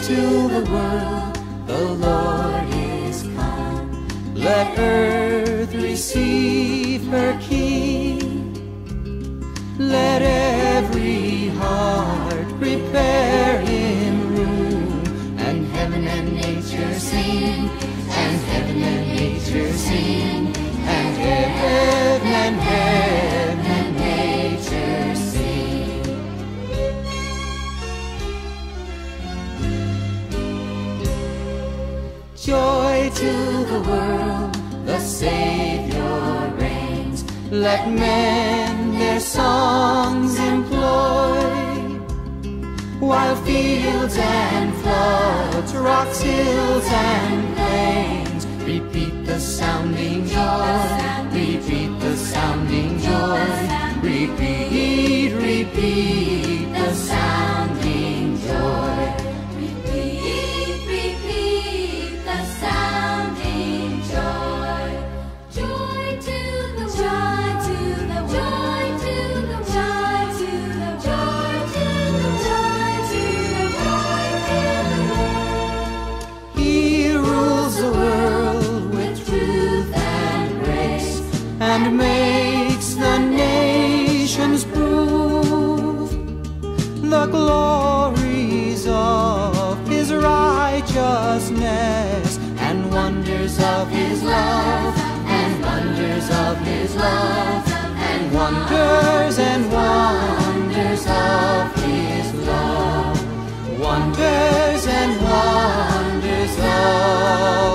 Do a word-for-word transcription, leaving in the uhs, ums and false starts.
to the world, the Lord is come. Let earth receive her King. Let every heart prepare him room, and heaven and nature sing, and heaven and nature sing, and heaven and heaven and nature sing. Joy to the world, the Savior reigns. Let men their songs employ, while fields and floods, rocks, hills, and plains repeat the sounding joy, repeat the sounding joy, repeat, repeat the sounding joy. Repeat, repeat the sounding joy. Joy to the joy to the joy to the joy to the joy to the joy to the joy to the world. He rules the world with truth and grace, and makes the nations prove the glories of his righteousness, and wonders of his love, and wonders of his love, and wonders and wonders of his love, wonders and wonders of